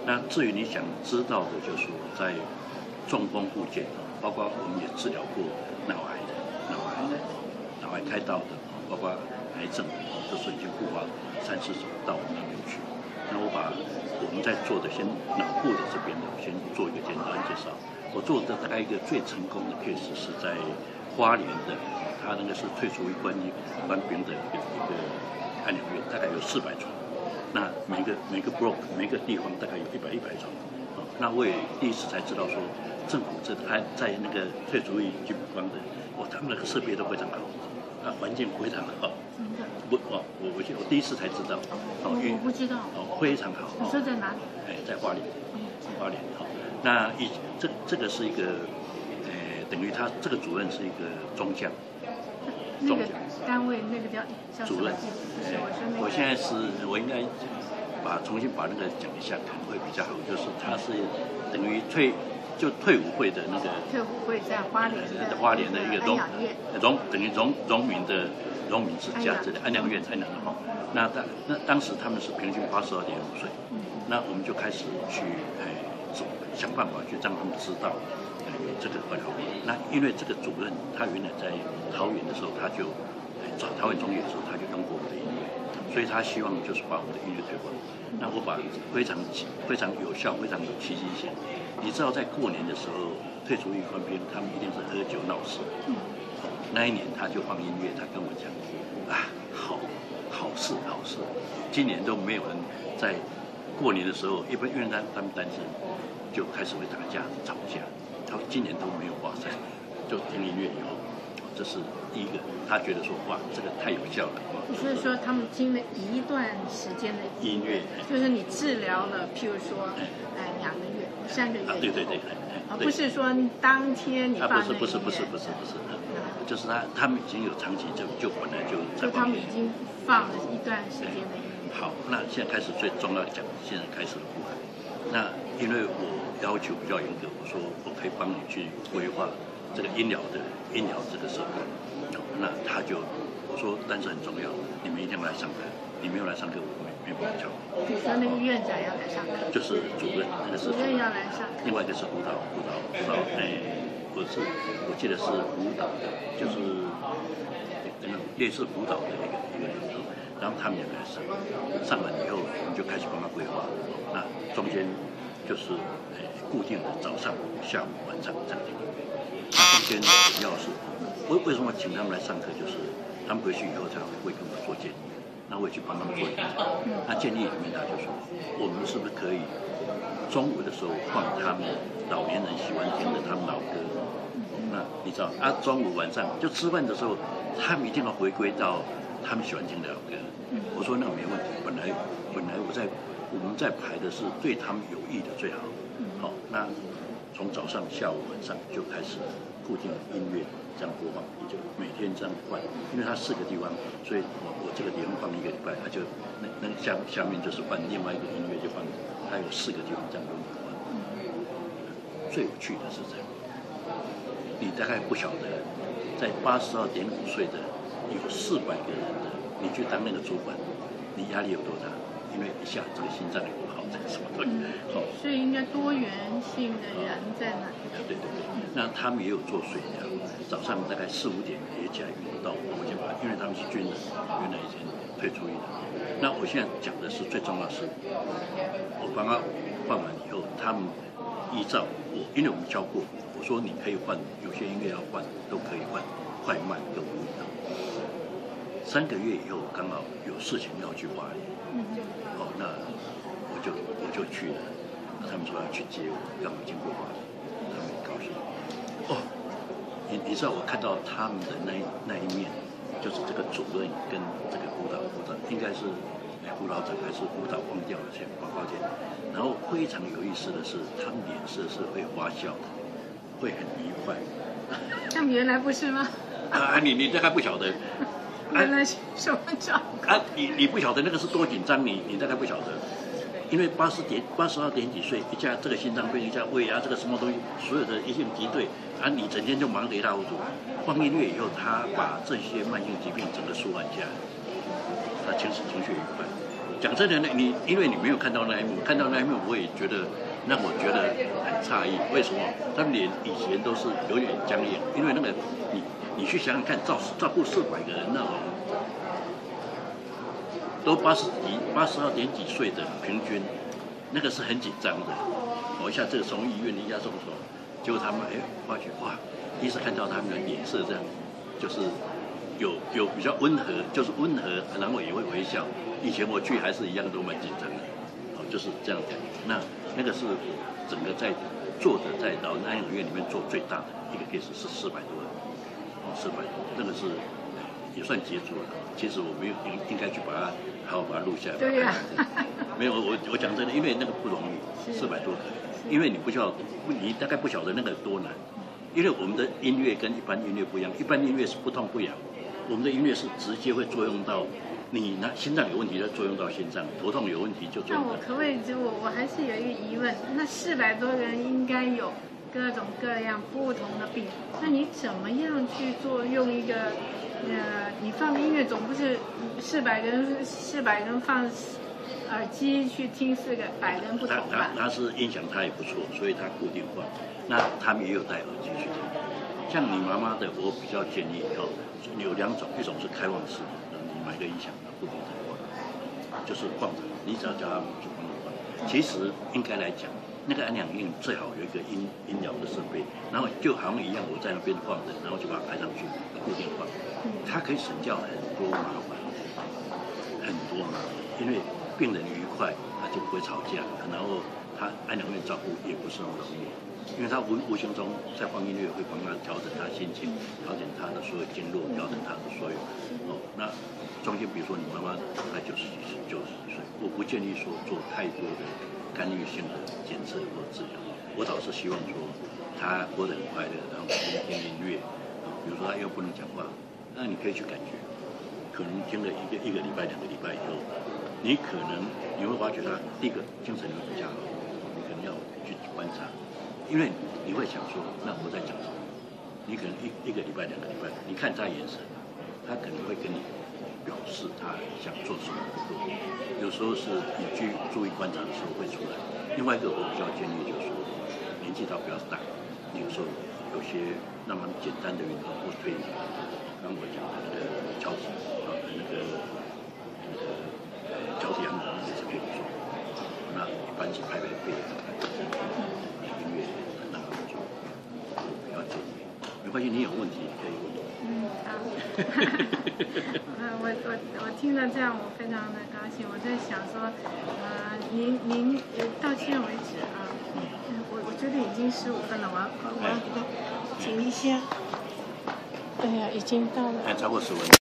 那至于你想知道的，就是我在中风附件，包括我们也治疗过脑癌的、脑癌开刀的，包括癌症的，都是已经复发3、4种到我们那边去。那我把我们在做的先脑部的这边的先做一个简单介绍。我做的大概一个最成功的 case 是在花莲的，他那个是退出于官兵的一个安养院，大概有400床。那每个 block 每个地方大概有100床。那我也第一次才知道说，政府还在那个退出于军方的，他们那个设备都非常好，环境非常好。我第一次才知道。 我不知道。 非常好。 你说在哪里？ 在花莲。花莲。那这个是一个，等于他这个主任是一个中将。 那个单位那个叫主任。我现在我应该重新把那个讲一下，可能会比较好。就是他是等于退伍会的那个。 退伍会在花莲的。 花莲的一个等于农民之家这里安养院。那当时他们是平均82.5岁。那我们就开始去想办法去让他们知道这个二疗法。那因为这个主任他原来在桃园的时候，他就桃园中学的时候他就用过我的音乐，所以他希望就是把我的音乐推广。那我把非常有效、非常有契机性。你知道在过年的时候，退出役官兵他们一定是喝酒闹事。那一年他就放音乐，他跟我讲好事，今年都没有人在过年的时候，因为他们单身，就开始会打架吵架。他说今年都没有发生，就听音乐以后，这是第一个，他觉得说哇，这个太有效了。 就是说他们听了一段时间的音乐， 就是你治疗了，譬如说2个月、3个月， 对， 而不是说当天你放那个音乐。 不是，就是他们已经有长期就本来就在。 就他们已经放了一段时间的音乐。 好，那现在开始最重要讲，现在开始的部分。那因为我要求比较严格，我说我可以帮你去规划这个医疗这个设备。那我说，但是很重要，你们一定要来上课。你没有来上课，我没办法教。 比如说那个院长要来上课。 就是主任，那个是主任要来上课。 另外一个是辅导，我记得是辅导的，就是类似辅导的一个人，然后他们也来上完以后，我们就开始帮他规划。那中间就是固定的早上、下午、晚上这样的。那中间主要是为什么请他们来上课，就是他们回去以后才会跟我做建议，那我也去帮他们做研究。那建议里面他就说，我们是不是可以中午的时候放他们老年人喜欢听的他们老歌？那你知道中午晚上就吃饭的时候，他们一定要回归到他们喜欢听的老歌。我说那个没问题，本来我们在排的是对他们有益的最好。好，那从早上、下午、晚上就开始固定的音乐这样播放，也就每天这样换，因为它4个地方，所以我这个地方放1个礼拜，它就那下面就是换另外一个音乐，就换它有4个地方这样轮流换。最有趣的是这样。你大概不晓得，在82.5岁的有400个人的，你去当那个主管，你压力有多大？因为一下这个心脏也不好，这个什么都有。 所以应该多元性的人在哪？ 对。那他们也有做水疗，早上大概4、5点也起来运动到国家吧，因为他们是军人，原来以前退出役的。那我现在讲的是最重要的是，我帮他换完以后，他们依照因为我们教过。我说你可以换，有些音乐要换都可以换，快慢跟无聊。3个月以后刚好有事情要去花莲，那我就去了。他们说要去接我，刚好经过花莲，他们很高兴。你知道我看到他们的那一面，就是这个主任跟这个辅导应该是辅导长还是辅导忘掉了，报告歉。然后非常有意思的是，他们脸色是会发笑的。会很愉快。 他们原来不是吗？ 你大概不晓得。 原来是什么状况？ 你不晓得那个是多紧张，你大概不晓得。因为82点几岁，一下这个心脏病，一下胃这个什么东西，所有的一性敌对你整天就忙得一塌糊涂。放音乐以后，他把这些慢性疾病整个舒缓下来，他情绪愉快。 讲真的，因为你没有看到那一幕，看到那一幕我也觉得让我觉得很诧异，为什么他们脸以前都是有点僵硬？因为那个你去想想看，照顾400个人那种，都82点几岁的平均，那个是很紧张的。一下这个送医院，一下送手，结果他们发觉哇，第一次看到他们的脸色这样，就是有比较温和，就是温和，然后也会微笑。以前我去还是一样都蛮紧张的，就是这样感觉。那个是整个在老人安养院里面做最大的一个 case 是400多人，400多，那个是也算杰出了。其实我没有应该去把它录下来。 对呀、 没有，我讲真的，因为那个不容易，400多个，因为你你大概不晓得那个多难，因为我们的音乐跟一般音乐不一样，一般音乐是不痛不痒，我们的音乐是直接会作用到你心脏有问题就作用到心脏，头痛有问题就作用到。 那我可不可以我还是有一个疑问，那400多个人应该有各种各样不同的病，那你怎么样去用一个你放音乐总不是400人放耳机去听400人不同吧？ 他是音响他也不错，所以他固定放。那他们也有戴耳机去听。像你妈妈的，我比较建议有2种，一种是开放式，你买个音响固定在放，就是放着，你只要叫他们去放就放。其实应该来讲，那个安养院最好有一个音疗的设备，然后就好像一样，我在那边放着，然后就把它排上去，固定放，它可以省掉很多麻烦，因为病人愉快，他就不会吵架，然后他安养院照顾也不是那么容易，因为他无形中在放音乐会帮他调整他心情，调整他的所有经络，调整他的所有那中间比如说你妈妈才90几岁，90岁，我不建议说做太多的干预性的检测或治疗，我倒是希望说他活得很快乐，然后听音乐，比如说他又不能讲话，那你可以去感觉，可能听了一个礼拜、2个礼拜以后，你会发觉他第一个精神会比较好，你可能要去观察，因为你会想说，那我在讲什么？你可能一个礼拜、2个礼拜，你看他眼神，他可能会跟你表示他想做什么工作，有时候是你去注意观察的时候会出来。另外一个我比较建议就是说，年纪倒比较大，有时候有些那么简单的运动或推拿，刚我讲的那个敲击脚底按摩也是可以做。那一般是拍背，音乐那个做，不要建议。没关系，你有问题可以问我。 好。我听了这样，我非常的高兴。我在想说，您到现在为止啊，我觉得已经15分了，我要停一下。对呀，已经到了。 还超过10分。